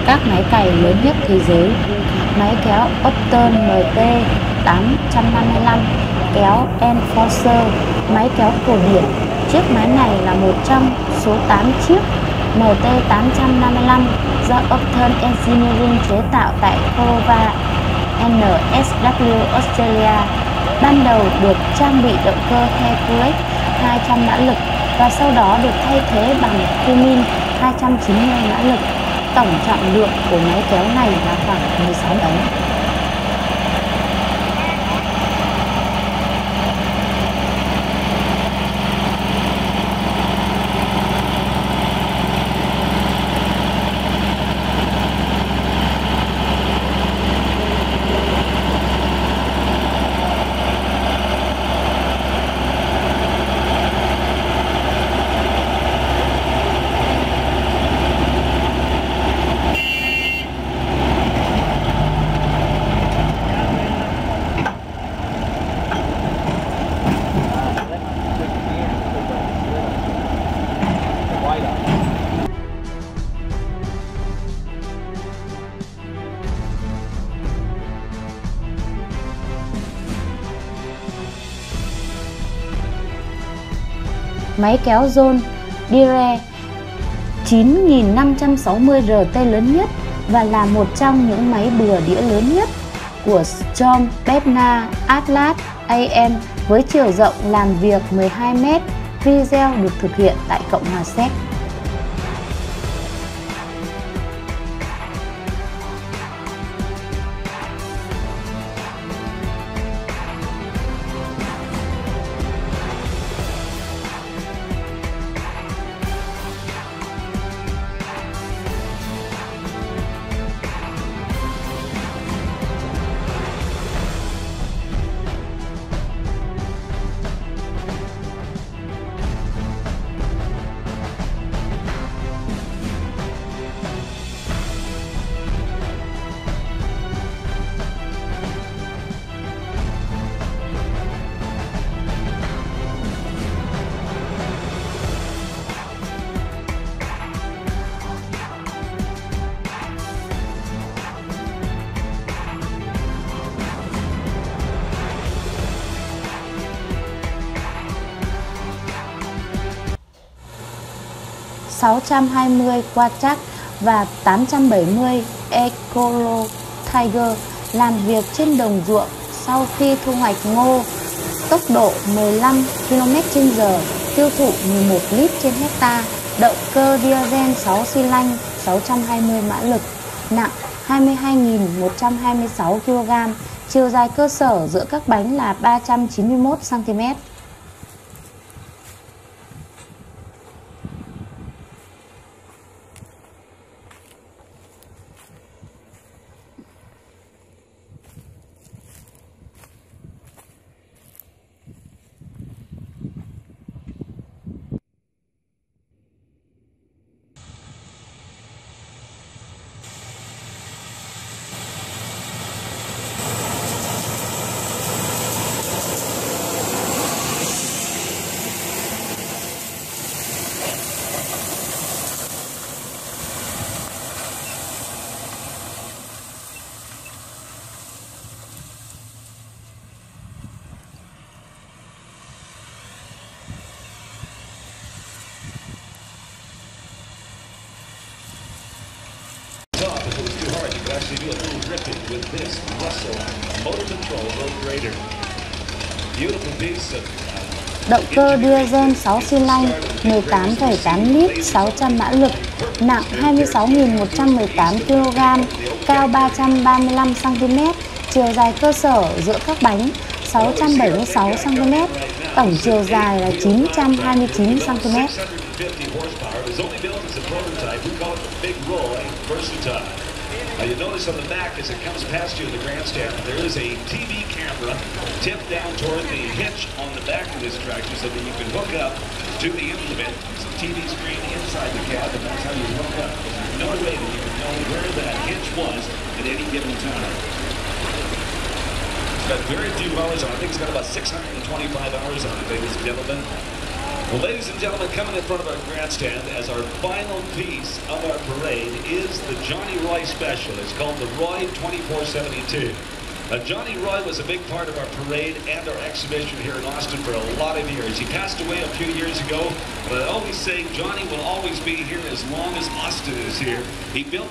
các máy cày lớn nhất thế giới. Máy kéo Upton MT855, kéo Enforcer, máy kéo cổ điển. Chiếc máy này là một trong số 8 chiếc MT855 do Upton Engineering chế tạo tại Corova, NSW, Australia. Ban đầu được trang bị động cơ Hercules 200 mã lực và sau đó được thay thế bằng Cummins 290 mã lực. Tổng trọng lượng của máy kéo này là khoảng 16 tấn. Máy kéo John Deere 9560 RT lớn nhất và là một trong những máy bừa đĩa lớn nhất của Storm Bernard Atlas AM với chiều rộng làm việc 12 m. Video được thực hiện tại Cộng hòa Séc. ...620 Quachak và 870 Ecolo Tiger làm việc trên đồng ruộng sau khi thu hoạch ngô, tốc độ 15 km/h, tiêu thụ 11 lít trên hecta, động cơ diesel 6 xi lanh 620 mã lực, nặng 22.126 kg, chiều dài cơ sở giữa các bánh là 391 cm. Actually do a little ripping with this Russell motor control road grader. Beautiful piece of Động cơ diesel 6 xi lanh 18,8 lít 600 mã lực, nặng 26.118 kg, cao 335 cm, chiều dài cơ sở giữa các bánh 676 cm, tổng chiều dài là 929 cm. Now you notice on the back as it comes past you in the grandstand, there is a TV camera tipped down toward the hitch on the back of this tractor so that you can hook up to the implement. It's a TV screen inside the cab, and that's how you hook up. There's no way that you can know where that hitch was at any given time. It's got very few hours on it. I think it's got about 625 hours on it, ladies and gentlemen. Well, ladies and gentlemen, coming in front of our grandstand as our final piece of our parade is is the Johnny Roy special. It's called the Roy 2472. Johnny Roy was a big part of our parade and our exhibition here in Austin for a lot of years. He passed away a few years ago, but I always say Johnny will always be here as long as Austin is here. He built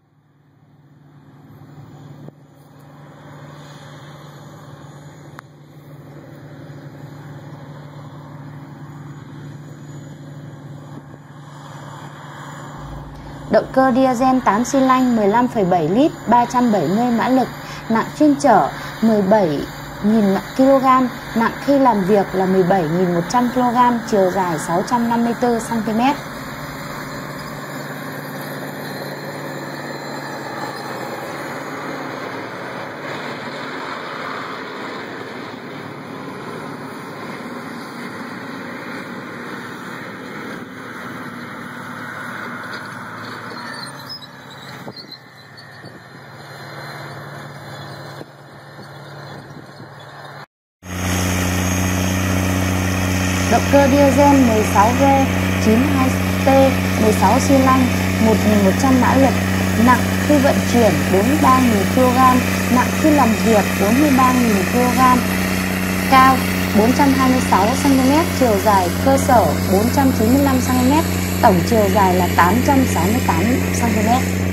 Động cơ diesel 8 xi lanh 15,7 lít, 370 mã lực, nặng chuyên chở 17.000 kg, nặng khi làm việc là 17.100 kg, chiều dài 654 cm. Động cơ diesel 16V 92T 16 xi lanh 1.100 mã lực, nặng khi vận chuyển 43.000 kg, nặng khi làm việc 43.000 kg, cao 426 cm, chiều dài cơ sở 495 cm, tổng chiều dài là 868 cm.